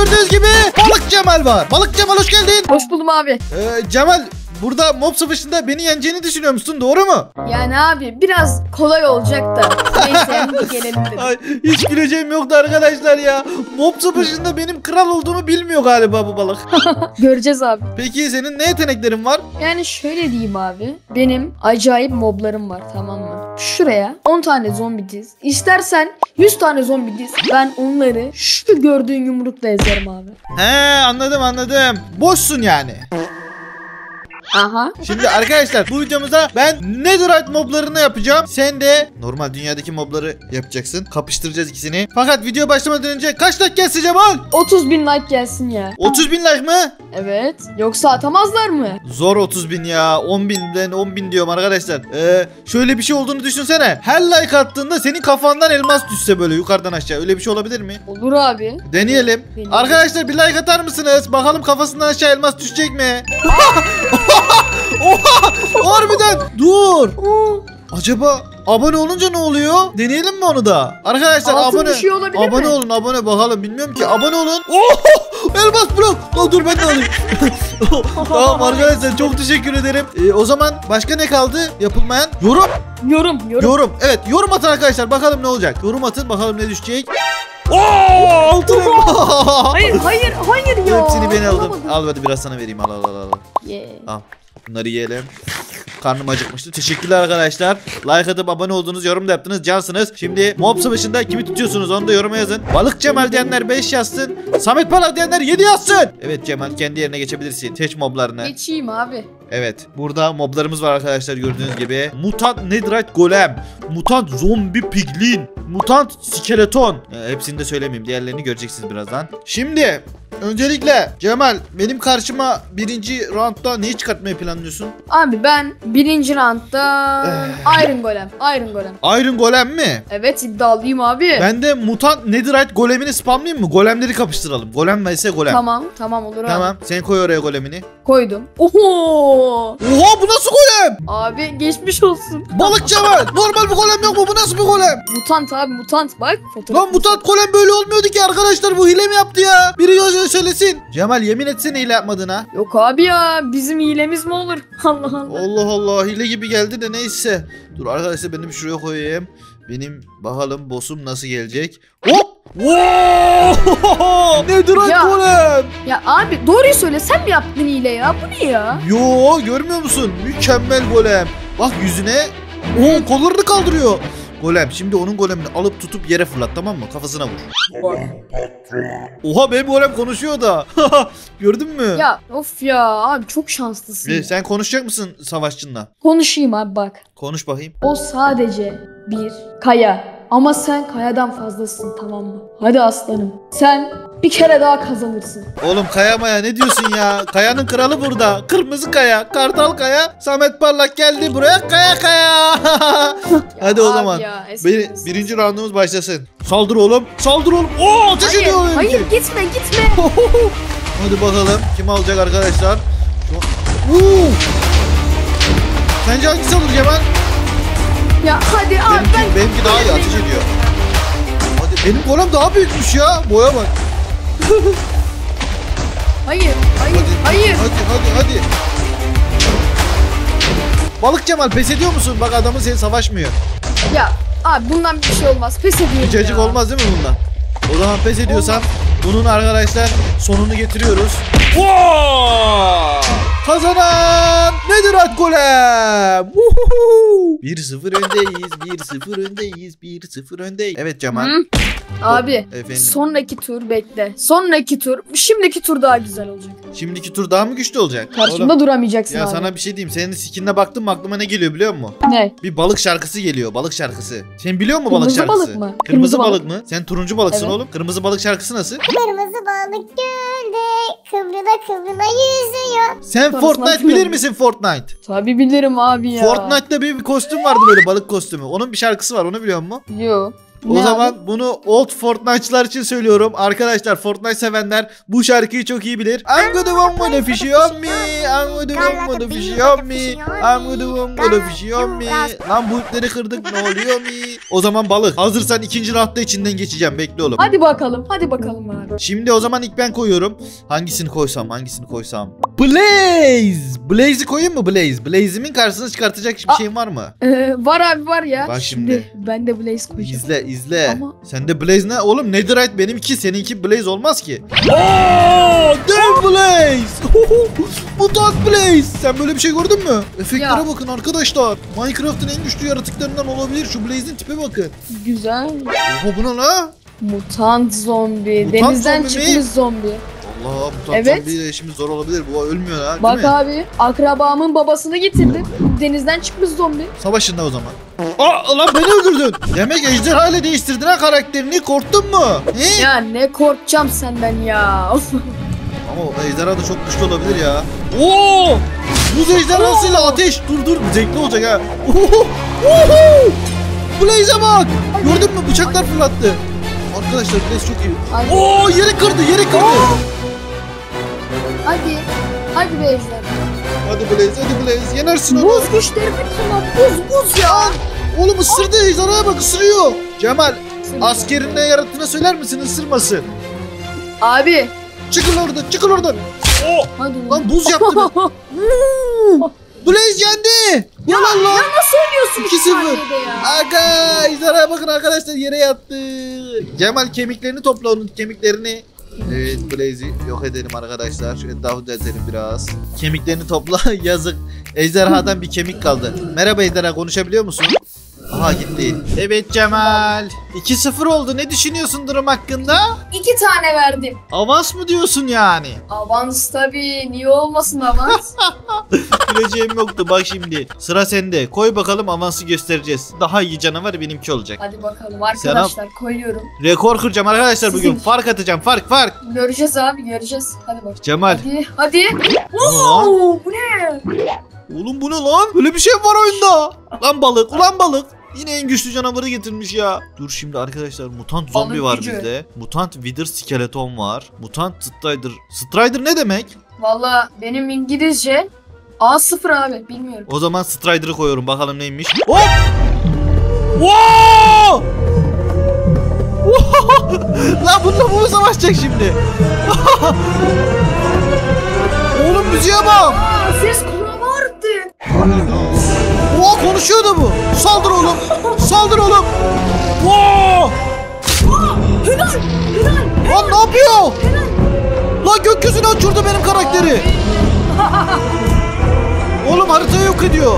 gördüğünüz gibi Balık Cemal var. Balık Cemal hoş geldin. Hoş buldum abi. Cemal, burada mob savaşında beni yeneceğini düşünüyor musun? Doğru mu? Yani abi biraz kolay olacak da. Neyse yani gelelim dedim. Ay, hiç güleceğim yoktu arkadaşlar ya. Mob savaşında benim kral olduğumu bilmiyor galiba bu balık. Göreceğiz abi. Peki senin ne yeteneklerin var? Yani şöyle diyeyim abi. Benim acayip moblarım var, tamam mı? Şuraya 10 tane zombi diz. İstersen 100 tane zombi diz. Ben onları şu gördüğün yumrukla ezerim abi. He, anladım. Boşsun yani. Aha. Şimdi arkadaşlar bu videomuzda ben netherite moblarını yapacağım. Sen de normal dünyadaki mobları yapacaksın. Kapıştıracağız ikisini. Fakat video başlamadan önce kaç like gelsin Cemal? 30.000 like gelsin ya. 30.000 like mı? Evet. Yoksa atamazlar mı? Zor 30.000 ya. 10.000, ben 10.000 diyorum arkadaşlar. Şöyle bir şey olduğunu düşünsene. Her like attığında senin kafandan elmas düşse böyle yukarıdan aşağı. Öyle bir şey olabilir mi? Olur abi. Deneyelim. Arkadaşlar bir like atar mısınız? Bakalım kafasından aşağı elmas düşecek mi? Oha! Harbiden! Dur! Acaba abone olunca ne oluyor? Deneyelim mi onu da? Arkadaşlar altın düşüyor olabilir abone mi? olun, abone bakalım, bilmiyorum ki. Abone olun. Elmas blok. Dur ben de alayım. Tamam arkadaşlar, çok teşekkür ederim. O zaman başka ne kaldı yapılmayan? Yorum. Evet, yorum atın arkadaşlar, bakalım ne olacak. Yorum atın bakalım ne düşecek. Altın elma. Hayır ya. Hepsini ben aldım. Alamadım. Al, hadi biraz sana vereyim. Al. Yeah. Al. Bunları yiyelim. Karnım acıkmıştı. Teşekkürler arkadaşlar. Like atıp abone oldunuz, yorum da yaptınız. Cansınız. Şimdi mob savaşında kimi tutuyorsunuz onu da yoruma yazın. Balık Cemal diyenler 5 yazsın. Samet Parlak diyenler 7 yazsın. Evet Cemal, kendi yerine geçebilirsin. Seç moblarını. Geçeyim abi. Evet. Burada moblarımız var arkadaşlar, gördüğünüz gibi. Mutant netherite golem. Mutant zombi piglin. Mutant skeleton. Hepsini de söylemeyeyim. Diğerlerini göreceksiniz birazdan. Şimdi öncelikle Cemal, benim karşıma birinci roundda neyi çıkartmayı planlıyorsun? Abi ben birinci roundda Iron Golem. Iron golem mi? Evet, iddialıyım abi. Ben de mutant netherite golemini spamlayayım mı? Golemleri kapıştıralım. Golem vs golem. Tamam olur abi. Tamam. Sen koy oraya golemini. Koydum. Oho! Oha, bu nasıl golem? Abi geçmiş olsun. Balık Cemal. Normal bir golem yok mu? Bu nasıl bir golem? Mutant abi, mutant bak. Lan mutant golem böyle olmuyordu ki arkadaşlar. Bu hile mi yaptı ya? Biri söylesin. Cemal, yemin etsene hile yapmadığına. Yok abi ya, bizim hilemiz mi olur? Allah. Allah Allah, hile gibi geldi de neyse. Dur arkadaşlar, ben de bir şuraya koyayım. Benim bakalım boss'um nasıl gelecek. Hop! Wow! Netherite Ya. golem. Ya abi doğruyu söyle, sen mi yaptın hile ya? Bu ne ya? Yo, görmüyor musun? Mükemmel golem. Bak yüzüne. Kollarını kaldırıyor. Golem, şimdi onun golemini alıp tutup yere fırlat, tamam mı? Kafasına vur. Oha, benim golem konuşuyor da. Gördün mü? Ya of ya abi, çok şanslısın. ya. Sen konuşacak mısın savaşçınla? Konuşayım abi bak. Konuş bakayım. O sadece bir kaya. Ama sen kayadan fazlasın, tamam mı? Hadi aslanım. Sen bir kere daha kazanırsın. Oğlum, Kaya Maya ne diyorsun ya? Kayanın kralı burada. Kırmızı Kaya, Kartal Kaya, Samet Parlak geldi buraya. Kaya. Hadi o abi zaman. ya, esprisi. Birinci roundumuz başlasın. Saldır oğlum. Ateş ediyor benimki. Hayır gitme. Hadi bakalım kim alacak arkadaşlar. Sence hangisi alır Cemal? Ya hadi abi Benimki daha iyi ateş ediyor. Hadi, benim golem daha büyükmüş ya. Boya bak. Hayır. Hadi. Balık Cemal, pes ediyor musun? Bak, adamın seni savaşmıyor. Ya abi bundan bir şey olmaz. Pes ediyorum Hiç acık ya. olmaz değil mi bundan? O zaman pes ediyorsan bunun arkadaşlar sonunu getiriyoruz. Kazanan netherite golem. 1-0 öndeyiz. 1-0 öndeyiz. Evet Cemal. Abi Efendim? sonraki tur bekle. Şimdiki tur daha güzel olacak. Şimdiki tur daha mı güçlü olacak? Karşımda duramayacaksın Ya abi. sana bir şey diyeyim. Senin skinine baktım mı aklıma ne geliyor biliyor musun? Ne? Bir balık şarkısı geliyor. Balık şarkısı. Sen biliyor musun balık Kırmızı şarkısı? balık mı? Kırmızı Kırmızı balık mı? Sen turuncu balıksın Evet. oğlum. Kırmızı balık şarkısı nasıl? Kırmızı balık gölde kıvrıla yüzüyor. Sen Sonrasını Fortnite bilir hatırlamıyorum. misin Fortnite? Tabii bilirim abi ya. Fortnite'da bir kostüm vardı, böyle balık kostümü. Onun bir şarkısı var, onu biliyor musun? Yo. O Ne zaman bunu old Fortnite'çılar için söylüyorum. Arkadaşlar Fortnite sevenler bu şarkıyı çok iyi bilir. I'm gonna want one fishy on me. I'm gonna want one fishy on me. I'm gonna want one fishy on me. Lan bu ipleri kırdık ne oluyor mi? O zaman balık. Hazırsan ikinci roundda içinden geçeceğim. Bekle oğlum. Hadi bakalım. Hadi bakalım abi. Şimdi o zaman ilk ben koyuyorum. Hangisini koysam? Blaze! Blaze'i koyayım mı Blaze? Blaze'imin karşısına çıkartacak bir şeyim var mı? Var abi var ya. Bak şimdi. Ben de Blaze koyacağım. İzle. Ama- Sende Blaze ne? Oğlum Netherite benimki, seninki Blaze olmaz ki. Ooo! Dev Blaze! Mutant Blaze! Sen böyle bir şey gördün mü? Efektlere Ya. bakın arkadaşlar. Minecraft'ın en güçlü yaratıklarından olabilir. Şu Blaze'in tipe bakın. Güzel. Oha bu ne la? Mutant zombi. Mutant Denizden zombi mi? çıkmış zombi. Allah, mutant Evet. zombiyle işimiz zor olabilir. Bu ölmüyor ha, değil Bak mi? abi akrabamın babasını getirdim. Denizden çıkmış zombi. Savaşın da o zaman. Aa lan beni öldürdün. Demek ejderha ile değiştirdin ha karakterini. Korktun mu? He? Ya ne korkacağım senden ya. Ama o ejderha da çok güçlü olabilir ya. Oo! Buz ejderhasıyla ateş. Dur zevkli olacak ha. Oho! Oho! Blaze'e bak. Gördün mü bıçaklar fırlattı. Arkadaşlar Blaze çok iyi. Hadi. Oo yeri kırdı. Hadi. Hadi be ejder. Hadi Blaze yenersin onu. Buz güçleri tamam. Buz ya. Oğlum ısırdı ejderhaya bak ısırıyor. Cemal askerine yarattığına söyler misin ısırmasın? Abi. Çıkın oradan. Oo! Hadi. Lan buz yaptı. Blaze yendi. Ya, Ulan lan. ya nasıl oynuyorsun 2-0. saniyede ya? Aga ejderhaya bakın arkadaşlar yere yattı. Cemal kemiklerini topla onun kemiklerini. Evet Blaze'i yok edelim arkadaşlar. Şu etrafı düzeltelim biraz. Kemiklerini topla yazık. Ejderhadan bir kemik kaldı. Merhaba ejderha konuşabiliyor musun? Aha gitti. Evet Cemal. 2-0 oldu. Ne düşünüyorsun durum hakkında? 2 tane verdim. Avans mı diyorsun yani? Avans tabii. Niye olmasın avans? Bileceğim yoktu bak şimdi. Sıra sende. Koy bakalım avansı göstereceğiz. Daha iyi canavar benimki olacak. Hadi bakalım arkadaşlar koyuyorum. Rekor kıracağım arkadaşlar bugün. Sizin- Fark atacağım. Fark. Göreceğiz abi göreceğiz. Hadi bak. Cemal. Hadi. Aa, Oo, bu ne? oğlum bu ne lan? Böyle bir şey var oyunda. Lan balık. Ulan balık. Yine en güçlü canavarı getirmiş ya. Dur şimdi arkadaşlar mutant zombi Balık var gücü. bizde. Mutant wither skeleton var. Mutant strider. Strider ne demek? Valla benim İngilizce A0 abi bilmiyorum. O zaman strider'ı koyuyorum bakalım neymiş. Hop! Wow! Lan bununla bu savaşacak şimdi. Oğlum müziğe bak. Aa, ses kulağı arttı. Oo konuşuyor da bu. Saldır oğlum. Wow! Helal. Lan ne yapıyor? Lan gökyüzüne uçurdu benim karakteri. Oğlum haritayı yok ediyor.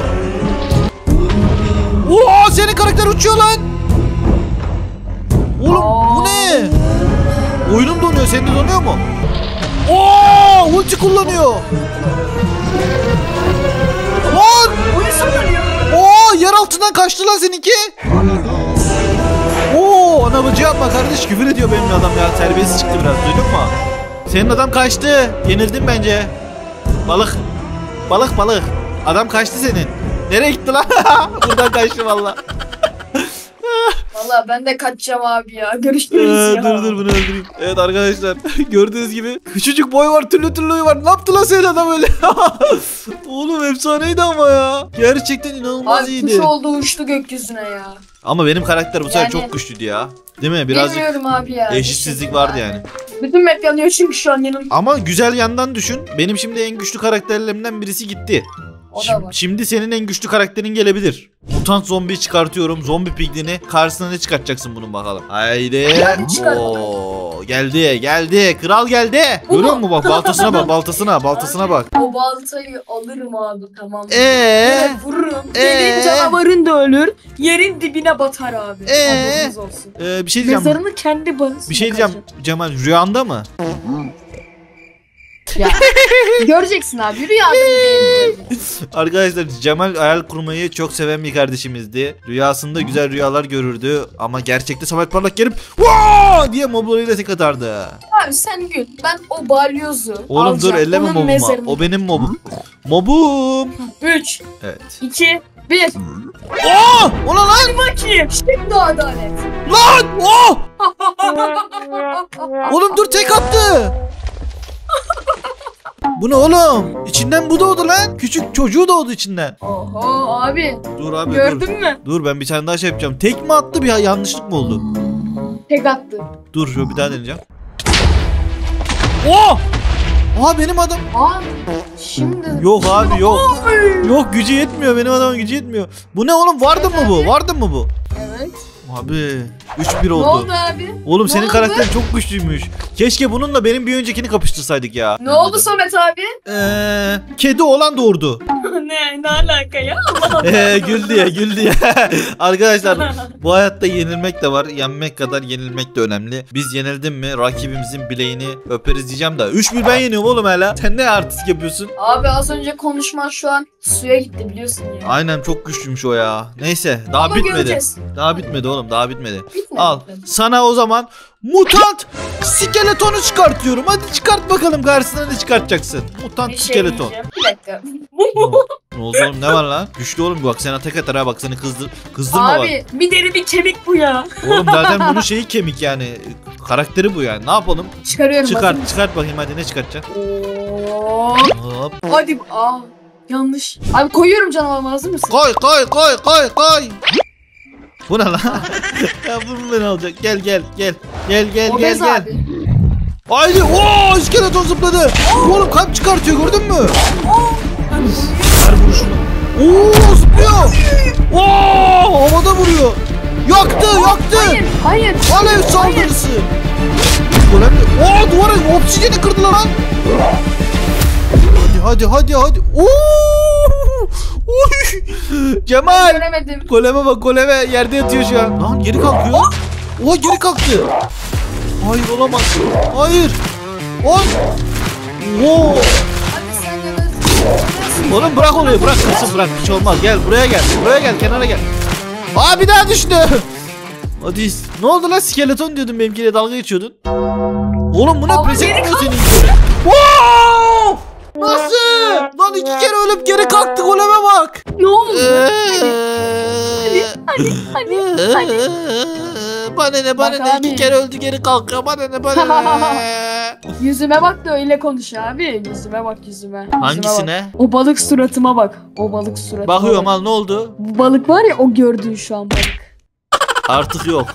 Oo senin karakter uçuyor lan. Oğlum bu ne? Oyunum donuyor, senin de donuyor mu? Oo ulti kullanıyor. Lan! Oyun sanıyor. Oo yer altından kaçtı lan seninki. Oo ana bacı yapma kardeş, küfür ediyor benim adam ya, terbiyesiz çıktı biraz, duydun mu? Senin adam kaçtı, yenildin bence. Balık adam kaçtı senin. Nereye gitti lan? Buradan kaçtı valla. Valla ben de kaçacağım abi ya. Görüşürüz ya. Dur bunu öldüreyim. Evet arkadaşlar gördüğünüz gibi küçücük boy var, türlü boy var. Ne yaptı lan senin adam öyle? Oğlum efsaneydi ama ya. Gerçekten inanılmaz Abi iyiydi. kuş oldu uçtu gökyüzüne ya. Ama benim karakter bu sefer Yani- çok güçlüydü ya. Değil mi? Birazcık Bilmiyorum abi ya. eşitsizlik vardı yani. Bütün map yanıyor çünkü şu an yanım. Ama güzel yandan düşün. Benim şimdi en güçlü karakterlerimden birisi gitti. O da var. Şimdi senin en güçlü karakterin gelebilir. Mutant zombi çıkartıyorum. Zombi piglini. Karşısına ne çıkartacaksın bunun bakalım. Haydi. Hadi çıkart. Oo, geldi. Kral geldi. Görüyor musun bak baltasına bak baltasına bak. O baltayı alırım abi tamam. Eee? Vururum. Yerin canavarın da ölür. Yerin dibine batar abi. Haberiniz olsun. Bir şey diyeceğim. Mezarını kendi bağısına Bir şey diyeceğim. Cemal rüyanda mı? Ya. Göreceksin abi rüyada değil. Arkadaşlar Cemal hayal kurmayı çok seven bir kardeşimizdi. Rüyasında güzel rüyalar görürdü ama gerçekte Samet Parlak gelip "Vaa!" diye moblarıyla tek atardı. Abi sen gül. Ben o balyozu Oğlum dur alacağım, elleme onun mobuma. mezarını- O benim mobum. Mobum. 3, Evet. 2, 1. Oh! Ulan lan! Bakayım. Şimdi adalet. Lan! Oh! Oğlum dur tek attı. Bu ne oğlum? İçinden bu doğdu lan. Küçük çocuğu doğdu içinden. Oho abi. Dur abi dur. Gördün mü? Dur ben bir tane daha şey yapacağım. Tek mi attı bir yanlışlık mı oldu? Tek attı. Dur şöyle bir daha deneyeceğim. Oh! Aha benim adam. Aa, şimdi. Yok abi yok. Yok gücü yetmiyor benim adamın gücü yetmiyor. Bu ne oğlum vardı mı bu? Vardı mı bu? Evet. Abi 3-1 Ne oldu. oldu abi? Oğlum Ne senin oldu? karakterin çok güçlüymüş. Keşke bununla benim bir öncekini kapıştırsaydık ya. Ne oldu Samet abi? Kedi olan doğurdu. ne alaka ya? Allah Allah. Güldü ya güldü ya. Arkadaşlar bu hayatta yenilmek de var. Yenmek kadar yenilmek de önemli. Biz yenildim mi rakibimizin bileğini öperiz diyeceğim de. 3-1 ben yeniyorum oğlum hala. Sen ne artist yapıyorsun? Abi az önce konuşman şu an suya gitti biliyorsun ya. Aynen çok güçlüymüş o ya. Neyse daha Ama bitmedi. göreceğiz. Daha bitmedi oğlum daha bitmedi. Bitmedi. Al sana o zaman mutant skeletonu çıkartıyorum. Hadi çıkart bakalım karşısına ne çıkartacaksın? Mutant Bir şey skeleton. diyeceğim. Bir dakika. Ne oldu oğlum ne var lan? Güçlü oğlum bak sana tek atar ha bak seni kızdırma bak. Abi bir deri bir kemik bu ya. Oğlum zaten bunun şeyi kemik yani. Karakteri bu yani. Ne yapalım? Çıkarıyorum. Çıkart bakayım hadi ne çıkartacaksın? Oo. Hop. Hadi. Aa. Yanlış. Abi koyuyorum canavarıma hazır mısın? Koy. Bu ne lan? Ya bunu beni alacak. Gel. Obez abi. Haydi. Oo iskeleton zıpladı. Oğlum kalp çıkartıyor gördün mü? Ver vuruşunu. Oo zıplıyor. Oo havada vuruyor. Yaktı. Hayır. Alev saldırısı. Golem de... Oo duvarı oksijeni kırdılar lan. Hadi. Oo! Oy! Cemal. Göremedim. Goleme bak goleme yerde yatıyor şu an. Lan geri kalkıyor. Oha geri kalktı. Hayır olamaz. Hayır. Oy. Oo. Hadi sen yanılsın. Oğlum bırak orayı bırak kızım bırak hiç olmaz. Gel buraya gel kenara gel. Aa bir daha düştü. Hadi ne oldu lan skeleton diyordun benimkiyle dalga geçiyordun. Oğlum bu ne Ama pes geri etmiyor senin. Wow! Nasıl? Lan 2 kere ölüp geri kalktı goleme bak. Ne oldu? Hadi. Bana ne Bak iki abi. kere öldü geri kalkıyor bana ne. Yüzüme bak da öyle konuş abi. Yüzüme bak yüzüme. Hangisine? O balık suratıma bak. O balık suratıma Bakıyorum bak. al ne oldu? Bu balık var ya o gördüğün şu an balık. Artık yok.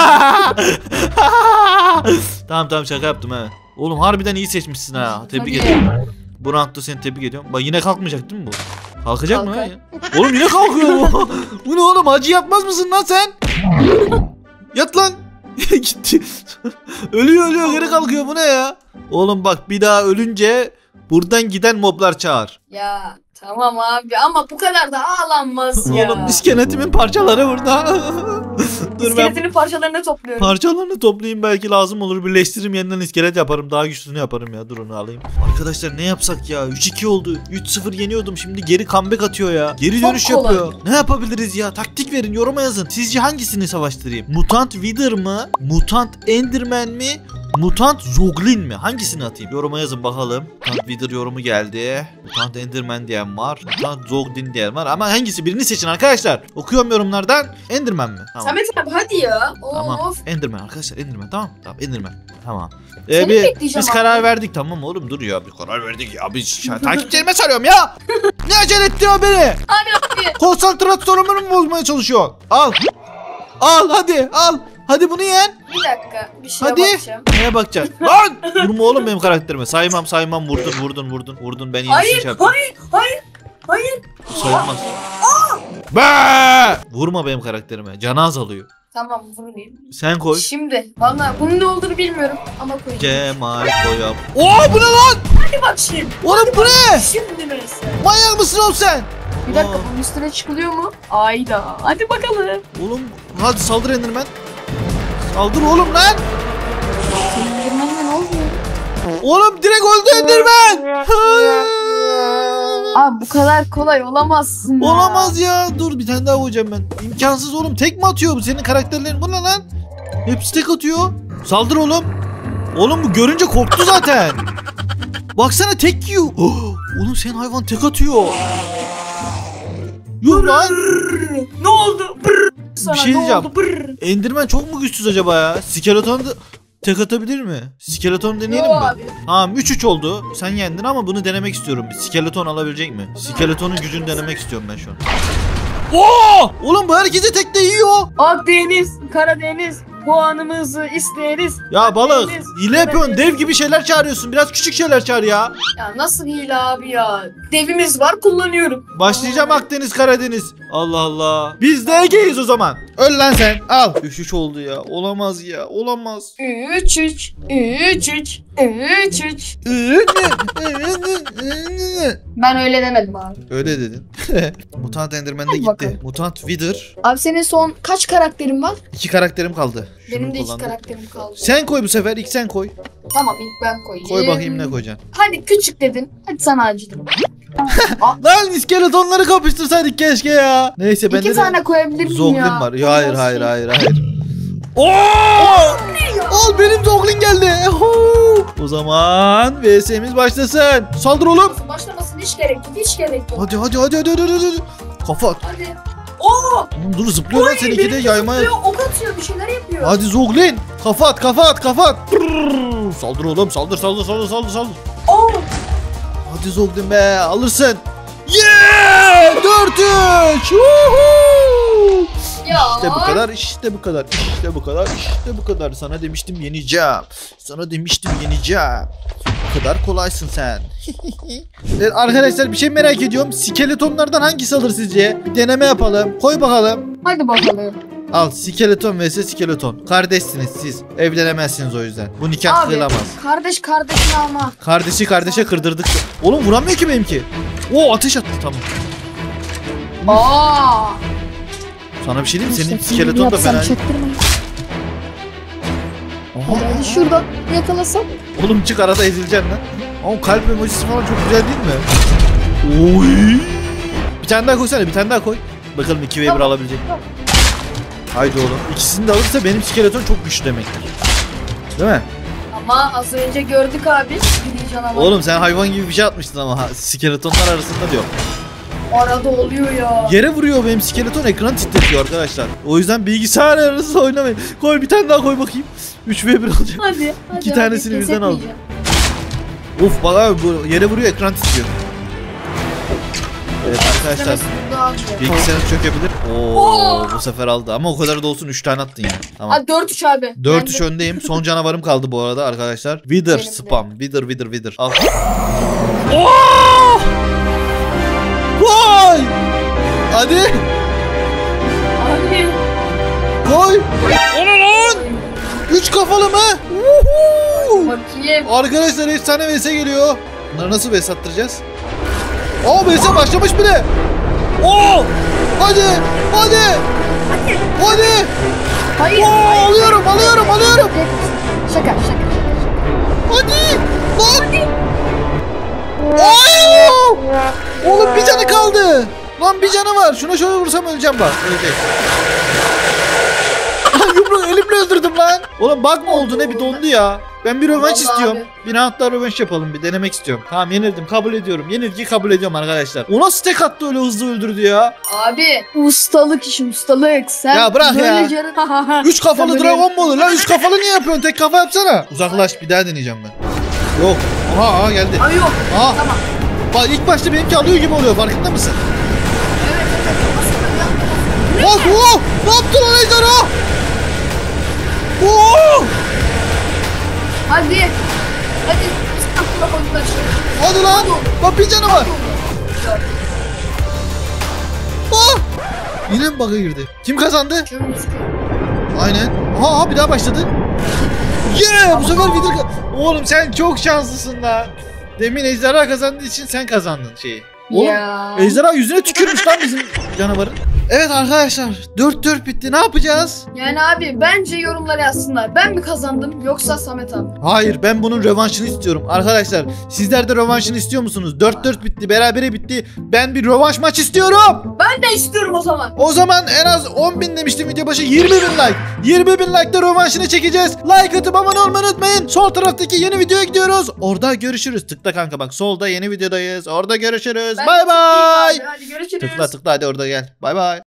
Tamam şaka yaptım ha. Oğlum harbiden iyi seçmişsin ha. Tebrik Tabii. ederim. Bu roundda seni tebrik ediyorum. Bak yine kalkmayacak değil mi bu? Kalkacak mı? Kalkar. Ya? Oğlum yine kalkıyor bu. Bu ne oğlum acı yapmaz mısın lan sen? Yat lan. Gitti. Ölüyor geri kalkıyor bu ne ya? Oğlum bak bir daha ölünce buradan giden moblar çağır. Ya tamam abi ama bu kadar da ağlanmaz ya. Oğlum iskeletimin parçaları burada. Dur ben İskeletinin parçalarını topluyorum. parçalarını toplayayım belki lazım olur. Birleştiririm yeniden iskelet yaparım. Daha güçlüsünü yaparım ya. Dur onu alayım. Arkadaşlar ne yapsak ya? 3-2 oldu. 3-0 yeniyordum. Şimdi geri comeback atıyor ya. Geri Çok dönüş kolay. yapıyor. Ne yapabiliriz ya? Taktik verin yoruma yazın. Sizce hangisini savaştırayım? Mutant Wither mı? Mutant Enderman mi? Mutant Zoglin mi? Hangisini atayım? Yoruma yazın bakalım. Mutant Wither yorumu geldi. Mutant Enderman diyen var. Mutant Zoglin diyen var. Ama hangisi? Birini seçin arkadaşlar. Okuyorum yorumlardan. Enderman mi? Tamam. Samet abi hadi ya. Tamam. Of. Enderman arkadaşlar Enderman tamam. Tamam Enderman. Tamam. Seni bekleyeceğim Biz abi. karar verdik tamam oğlum dur ya bir karar verdik ya biz takipçilerime sarıyorum ya. Ne acele ettiriyor beni? Abi. Konsantrasyonumu mu bozmaya çalışıyor? Al. Al hadi al. Hadi bunu yen. Bir dakika bir şeye Hadi. bakacağım. Neye bakacaksın? Lan! Vurma oğlum benim karakterime. Saymam vurdun. Ben iyi bir şey yaptım. Hayır. Sayılmaz. Be! Vurma benim karakterime. Canı azalıyor. Tamam vurmayayım. Sen koy. Şimdi valla bunun ne olduğunu bilmiyorum ama koyayım. Cemal koyam. Oo bu ne lan? Hadi bak şimdi. Oğlum bu ne? Şimdi neyse. Manyak mısın oğlum sen? Bir dakika Aa. bunun üstüne çıkılıyor mu? Ayda. Hadi bakalım. Oğlum hadi saldır Enderman. Saldır oğlum lan. Enderman'la ne oluyor? Oğlum direkt öldü Enderman. Abi bu kadar kolay olamazsın ya. Olamaz ya. Dur bir tane daha koyacağım ben. İmkansız oğlum. Tek mi atıyor bu senin karakterlerin? Bu ne lan? Hepsi tek atıyor. Saldır oğlum. Oğlum bu görünce korktu zaten. Baksana tek yiyor. Oh, oğlum senin hayvan tek atıyor. Yuh lan. Ne oldu? Sana Bir şey ne diyeceğim. oldu? Brrr. Enderman çok mu güçsüz acaba ya? Skeleton da tek atabilir mi? Skeleton deneyelim Yo mi? abi. Tamam 3-3 oldu. Sen yendin ama bunu denemek istiyorum. Bir skeleton alabilecek mi? Skeletonun gücünü denemek istiyorum ben şu an. Oo! Oğlum bu herkesi tekte yiyor. Akdeniz, Karadeniz puanımızı isteriz. Ya balık Akdeniz, hile yapıyorsun. Dev Karadeniz. gibi şeyler çağırıyorsun. Biraz küçük şeyler çağır ya. Ya nasıl hile abi ya? Devimiz var kullanıyorum. Başlayacağım Akdeniz Karadeniz. Allah Allah. Biz de Ege'yiz o zaman. Öl lan sen. Al. 3-3 oldu ya. Olamaz ya. Olamaz. 3-3, 3-3, 3-3. Ben öyle demedim abi. Öyle dedin. Mutant Enderman de Hadi gitti. bakalım. Mutant Wither. Abi senin son kaç karakterin var? 2 karakterim kaldı. Şunu Benim de 2 kullandım. karakterim kaldı. Sen koy bu sefer. İlk sen koy. Tamam ilk ben koyayım. Koy bakayım ne koyacaksın. Hadi küçük dedin. Hadi sana acıdım. Lan iskeletonları kapıştırsaydık keşke ya. Neyse ben 2 de tane koyabilir miyim Zoglin ya? var. Ya, hayır hayır Şey- hayır hayır. Oo! Al benim Zoglin geldi. O zaman VS'miz başlasın. Saldır oğlum. Başlamasın hiç gerek yok. Hiç gerek yok. Hadi hadi hadi hadi hadi. hadi. Kafa at. Hadi. Oo! Oğlum dur zıplıyor lan seninki de yayma. Zıplıyor, ok atıyor, bir şeyler yapıyor. Hadi Zoglin. Kafa at kafa at kafa at. Brrr. Saldır oğlum saldır saldır saldır saldır saldır. Oo! Hadi Zoglin be alırsın. Yeah! 4-3. Woohoo! Ya. İşte bu kadar, işte bu kadar, işte bu kadar, işte bu kadar. Sana demiştim yeneceğim. Sana demiştim yeneceğim. Bu kadar kolaysın sen. Evet, arkadaşlar bir şey merak ediyorum. Skeletonlardan hangisi alır sizce? Bir deneme yapalım. Koy bakalım. Hadi bakalım. Al skeleton vs skeleton. Kardeşsiniz siz. Evlenemezsiniz o yüzden. Bu nikah Abi kıyılamaz. kardeş kardeşini alma. Kardeşi kardeşe kırdırdık. Oğlum vuramıyor ki benimki. Oo ateş attı tamam. Aa! Sana bir şey diyeyim mi? Senin İşte skeleton da yapsam fena. çaktırmayın. Aha. Hadi şuradan yakalasam. Oğlum çık arada ezileceksin lan. Ama kalp emojisi falan çok güzel değil mi? Oy. Bir tane daha koysana bir tane daha koy. Bakalım 2v1 Tamam. alabilecek. Tamam. Haydi oğlum. İkisini de alırsa benim skeleton çok güçlü demektir. Değil mi? Ama az önce gördük abi. Bir canavar. Oğlum sen hayvan gibi bir şey atmıştın ama skeletonlar arasında diyor. Arada oluyor ya. Yere vuruyor benim skeleton ekran titretiyor arkadaşlar. O yüzden bilgisayar arasında oynamayın. Koy bir tane daha koy bakayım. 3v1 olacak. Hadi. Hadi. İki tanesini hadi, birden pes aldım. etmeyeceğim. Of bak abi bu yere vuruyor ekran titriyor. Evet arkadaşlar. Demesi daha güzel. Bilgisayarınız çökebilir. Oo bu sefer aldı ama o kadar da olsun 3 tane attın ya. Tamam. Hadi 4-3 abi. 4-3 öndeyim. Son canavarım kaldı bu arada arkadaşlar. Wither Benim de. spam. Wither. Al. Vay! Hadi Abi. koy. Onu lan. 3 kafalı mı? Woohoo! Bakayım. Arkadaşlar efsane vs geliyor. Bunları nasıl vs attıracağız? Aa vs başlamış bile. Oo! Hadi! Hadi! Hadi! Hayır. Oo, alıyorum. Şaka. Hadi! Lan! Oo! Oğlum bir canı kaldı. Lan bir canı var. Şuna şöyle vursam öleceğim bak. Ölecek. Lan yumruğu elimle öldürdüm lan. Oğlum bug mı oldu ne bir dondu ya. Ben bir rövanş Vallahi istiyorum. abi. Bir hatta rövanş yapalım bir denemek istiyorum. Tamam yenildim kabul ediyorum. Yenilgiyi kabul ediyorum arkadaşlar. O nasıl tek attı öyle hızlı öldürdü ya. Abi ustalık işi ustalık. Sen Ya bırak böyle ya. 3 kafalı Sen dragon mu olur lan? 3 kafalı niye yapıyorsun? Tek kafa yapsana. Uzaklaş bir daha deneyeceğim ben. Yok. Aha geldi. Abi yok. Aha. Tamam. Bak ilk başta benimki alıyor gibi oluyor farkında mısın? Bak o! Ne yaptın o ejderha? Oo! Hadi. Hadi. Estağfurullah. Hadi lan! Bak bir canı var. Ah! Yine mi bug'a girdi? Kim kazandı? Aynen. Aha bir daha başladı. Yeah! Bu sefer Wither Oğlum sen çok şanslısın lan. Demin ejderha kazandığı için sen kazandın şeyi. Oğlum Ya. ejderha yüzüne tükürmüş lan bizim canavarın. Evet arkadaşlar 4-4 bitti. Ne yapacağız? Yani abi bence yorumlara yazsınlar. Ben mi kazandım yoksa Samet abi? Hayır ben bunun rövanşını istiyorum. Arkadaşlar sizler de rövanşını istiyor musunuz? 4-4 bitti berabere bitti. Ben bir rövanş maç istiyorum. Ben Ben de istiyorum o zaman. O zaman en az 10.000 demiştim video başı, 20.000 like. 20.000 like'da rövanşını çekeceğiz. Like atıp abone olmayı unutmayın. Sol taraftaki yeni videoya gidiyoruz. Orada görüşürüz. Tıkla kanka bak, solda yeni videodayız. Orada görüşürüz. Ben Bay de tıklayayım bay. abi. Hadi görüşürüz. Tıkla hadi orada gel. Bay bay.